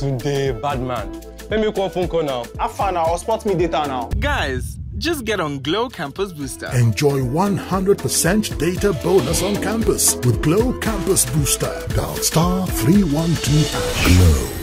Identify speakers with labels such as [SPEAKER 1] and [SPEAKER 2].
[SPEAKER 1] Today, bad man. Let me call phone call now.
[SPEAKER 2] Have fun now, or spot me data now.
[SPEAKER 3] Guys, just get on GLO Campus Booster.
[SPEAKER 4] Enjoy 100% data bonus on campus with GLO Campus Booster. Dial *312#. GLO.